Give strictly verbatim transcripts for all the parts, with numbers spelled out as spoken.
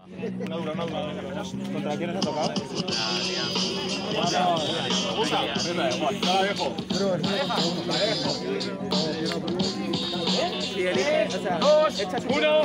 Una dura, una dura. ¿Contra quién se ha tocado? Usa. Venga, igual. Dale, viejo. Si eliges, o sea, dos, uno.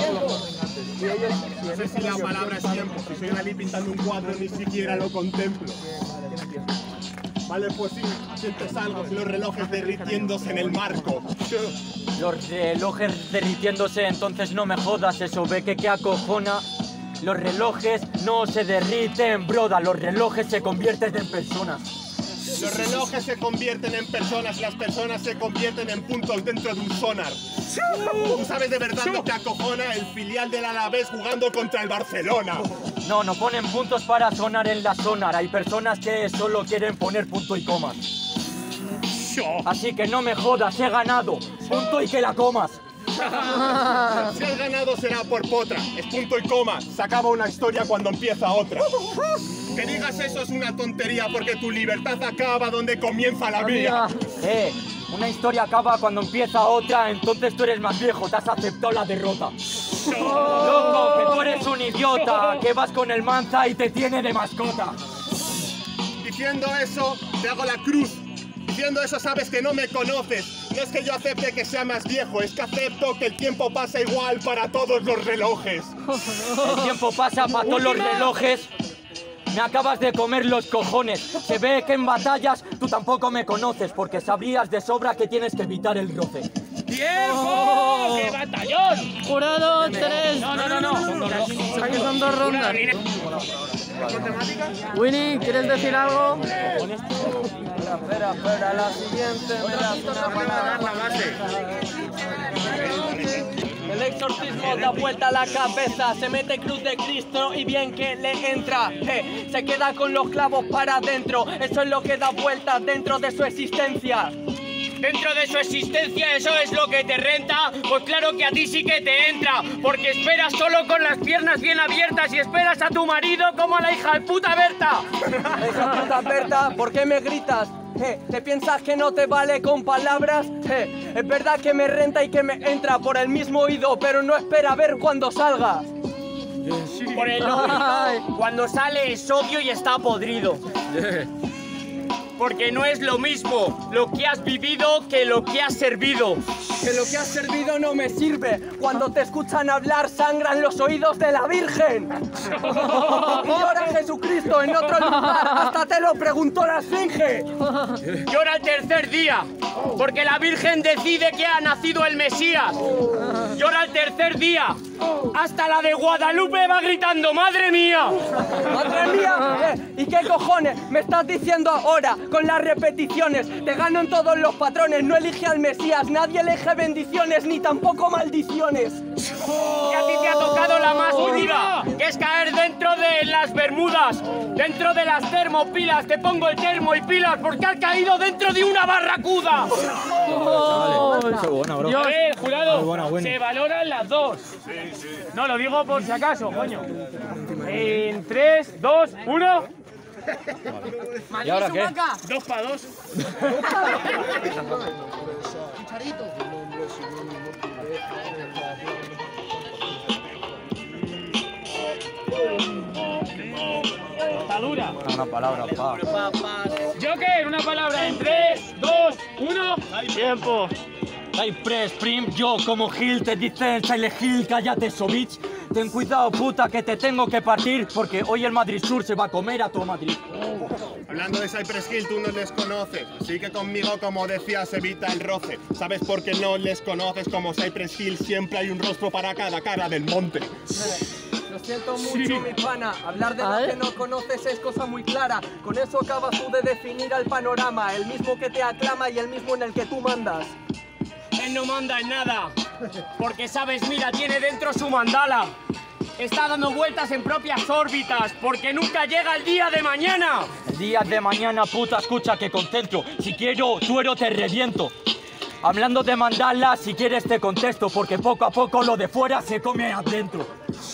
No sé si la palabra es tiempo. Si soy Dalí pintando un cuadro, ni siquiera lo contemplo. Vale, pues sí, sientes algo, los relojes derritiéndose en el marco. Los relojes derritiéndose, entonces no me jodas, eso ve que qué acojona. Los relojes no se derriten, broda, los relojes se convierten en personas. Los relojes se convierten en personas, las personas se convierten en puntos dentro de un sonar. ¿Tú sabes de verdad lo que acojona el filial del Alavés jugando contra el Barcelona? No, no ponen puntos para sonar en la sonar, hay personas que solo quieren poner punto y comas. Así que no me jodas, he ganado, punto y que la comas. Si has ganado será por potra, es punto y coma, se acaba una historia cuando empieza otra. Que digas eso es una tontería porque tu libertad acaba donde comienza la mía. Eh, una historia acaba cuando empieza otra, entonces tú eres más viejo, te has aceptado la derrota. Loco, que tú eres un idiota, que vas con el Manza y te tiene de mascota. Diciendo eso, te hago la cruz. Diciendo eso sabes que no me conoces. No es que yo acepte que sea más viejo, es que acepto que el tiempo pasa igual para todos los relojes. El tiempo pasa para todos los relojes. Me acabas de comer los cojones. Se ve que en batallas tú tampoco me conoces, porque sabrías de sobra que tienes que evitar el roce. ¡Tiempo! ¡Qué batallón! Jurado, tres. No, no, no, no. Son dos rondas. Aquí son dos rondas. Winnie, ¿quieres decir algo? Espera, espera, espera, la siguiente me das una palabra. El exorcismo da vuelta a la cabeza, se mete cruz de Cristo y bien que le entra. Eh, se queda con los clavos para adentro, eso es lo que da vuelta dentro de su existencia. Dentro de su existencia eso es lo que te renta, pues claro que a ti sí que te entra, porque esperas solo con las piernas bien abiertas y esperas a tu marido como a la hija de puta Berta. Esa puta Berta, ¿por qué me gritas? Eh, ¿Te piensas que no te vale con palabras? Eh, es verdad que me renta y que me entra por el mismo oído, pero no espera a ver cuando salga. Por el oído, cuando sale es obvio y está podrido. Porque no es lo mismo lo que has vivido que lo que has servido. Que lo que has servido no me sirve. Cuando te escuchan hablar sangran los oídos de la Virgen. Y llora Jesucristo en otro lugar. Hasta te lo preguntó la Esfinge. Llora el tercer día, porque la Virgen decide que ha nacido el Mesías. Llora el tercer día. Hasta la de Guadalupe va gritando, ¡madre mía! ¡Madre mía! Eh, ¿Y qué cojones me estás diciendo ahora con las repeticiones? Te gano en todos los patrones, no elige al Mesías, nadie elige bendiciones ni tampoco maldiciones. Y a ti te ha tocado la más dura, que es caer dentro de las Bermudas, dentro de las termopilas. Te pongo el termo y pilas porque has caído dentro de una barracuda. Oh, qué buena, bro. A ver, jurado, buena, buena. se valoran las dos. No, lo digo por si acaso, coño. En tres, dos, uno. ¿Y ahora qué? Dos para dos. Está dura. Una palabra, pa. Joker, una palabra en tres, dos, uno. Tiempo. Cypress Prim, yo como Gil te dicen Silent Hill, cállate so bitch. Ten cuidado puta que te tengo que partir, porque hoy el Madrid Sur se va a comer a todo Madrid. Hablando de Cypress Hill, tú no les conoces, así que conmigo, como decías, evita el roce. ¿Sabes por qué no les conoces? Como Cypress Hill siempre hay un rostro para cada cara del monte. Lo siento mucho, sí. Mi pana. Hablar de lo que no conoces es cosa muy clara. Con eso acabas tú de definir al panorama, el mismo que te aclama y el mismo en el que tú mandas. Él no manda en nada, porque sabes, mira, tiene dentro su mandala. Está dando vueltas en propias órbitas, porque nunca llega el día de mañana. El día de mañana, puta, escucha que concentro. Si quiero, tuero, te reviento. Hablando de mandala, si quieres te contesto, porque poco a poco lo de fuera se come adentro.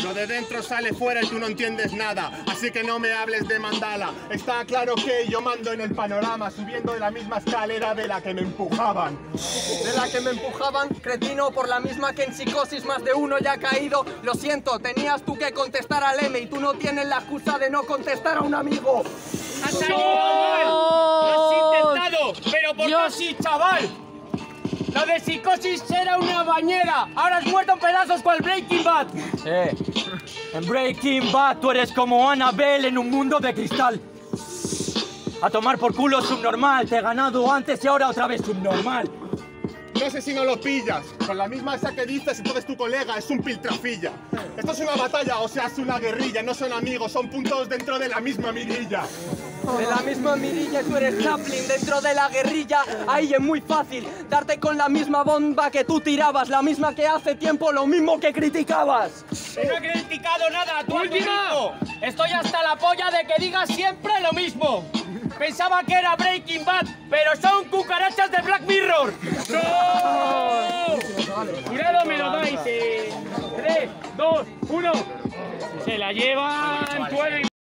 Lo de dentro sale fuera y tú no entiendes nada. Así que no me hables de mandala. Está claro que yo mando en el panorama, subiendo de la misma escalera de la que me empujaban. De la que me empujaban, cretino, por la misma que en psicosis más de uno ya ha caído. Lo siento, tenías tú que contestar al M y tú no tienes la excusa de no contestar a un amigo. ¡Has salido mal! ¡Lo has intentado! ¡Pero por qué Dios. así, chaval! Lo de psicosis era una bañera. Ahora has muerto en pedazos con el Breaking Bad. Eh, en Breaking Bad tú eres como Annabelle en un mundo de cristal. A tomar por culo subnormal. Te he ganado antes y ahora otra vez subnormal. No sé si no lo pillas. Con la misma esa que dices, entonces tu colega es un piltrafilla. Esto es una batalla, o sea, es una guerrilla. No son amigos, son puntos dentro de la misma mirilla. De la misma mirilla tú eres Chaplin dentro de la guerrilla. Ahí es muy fácil darte con la misma bomba que tú tirabas, la misma que hace tiempo lo mismo que criticabas. No he criticado nada, tú ¡Última! Estoy hasta la polla de que digas siempre lo mismo. Pensaba que era Breaking Bad, pero son cucarachas de Black Mirror. ¡No! Jurado me lo dais en tres, dos, uno. Se la llevan.